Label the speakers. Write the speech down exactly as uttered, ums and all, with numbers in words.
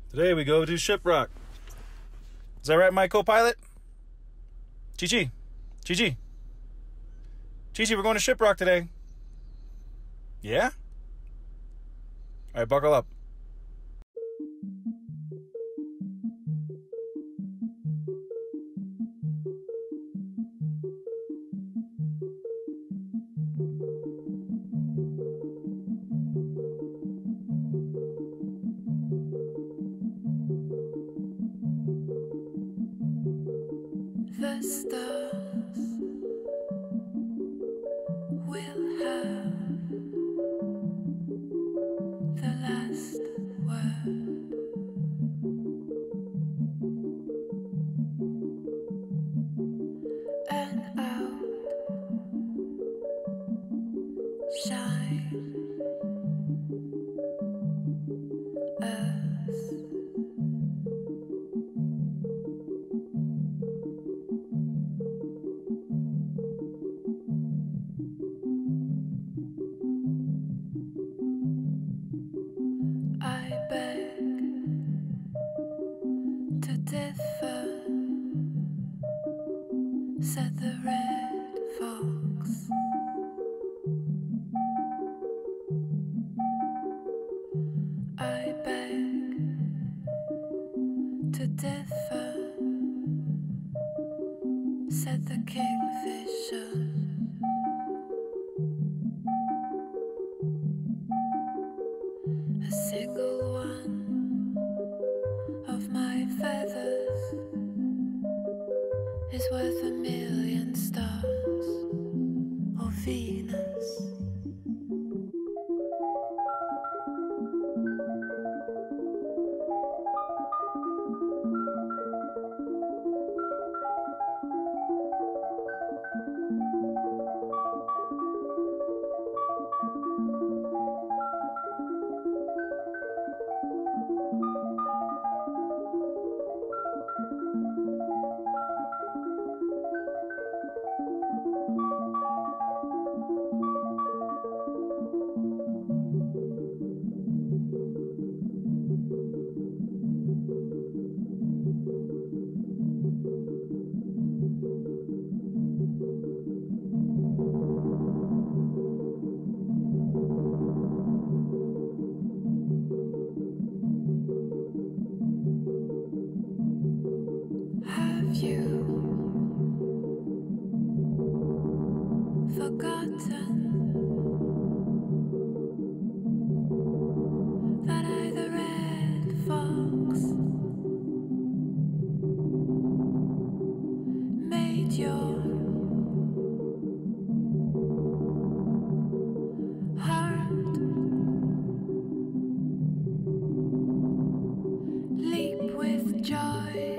Speaker 1: Today we go to Shiprock. Is that right, my co-pilot? Chi-Chi. Chi-Chi. Chi-Chi, we're going to Shiprock today. Yeah? All right, buckle up.
Speaker 2: The stars will have the last word. And out shine Earth. I beg to differ, said the red fox. I beg to differ, said the kingfisher. A single one of my feathers is worth a million stars or Venus. Have you forgotten that I, the red fox, made your heart leap with joy?